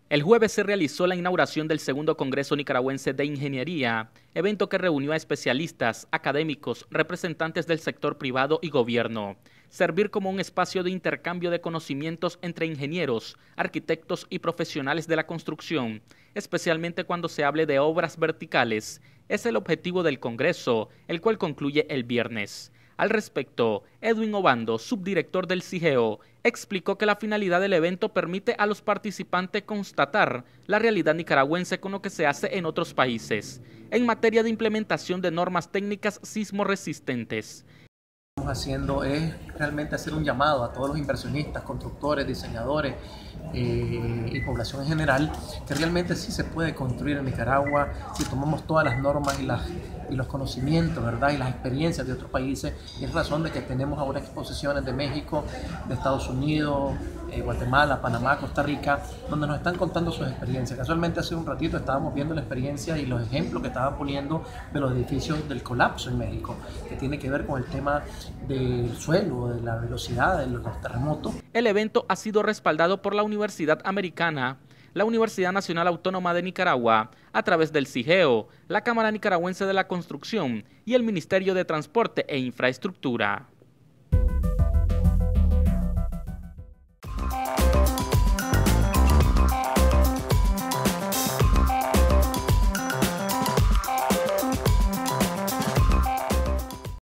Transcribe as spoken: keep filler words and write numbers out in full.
El jueves se realizó la inauguración del segundo Congreso Nicaragüense de Ingeniería, evento que reunió a especialistas, académicos, representantes del sector privado y gobierno. Servir como un espacio de intercambio de conocimientos entre ingenieros, arquitectos y profesionales de la construcción, especialmente cuando se hable de obras verticales, es el objetivo del Congreso, el cual concluye el viernes. Al respecto, Edwin Obando, subdirector del CIGEO, explicó que la finalidad del evento permite a los participantes constatar la realidad nicaragüense con lo que se hace en otros países, en materia de implementación de normas técnicas sismoresistentes. Lo que estamos haciendo es realmente hacer un llamado a todos los inversionistas, constructores, diseñadores eh, y población en general, que realmente sí se puede construir en Nicaragua si tomamos todas las normas y, las, y los conocimientos, ¿verdad? Y las experiencias de otros países. Y es razón de que tenemos ahora exposiciones de México, de Estados Unidos, eh, Guatemala, Panamá, Costa Rica, donde nos están contando sus experiencias. Casualmente hace un ratito estábamos viendo la experiencia y los ejemplos que estaban poniendo de los edificios del colapso en México, que tiene que ver con el tema del suelo, de la velocidad, de los terremotos. El evento ha sido respaldado por la Universidad Americana, la Universidad Nacional Autónoma de Nicaragua, a través del CIGEO, la Cámara Nicaragüense de la Construcción y el Ministerio de Transporte e Infraestructura.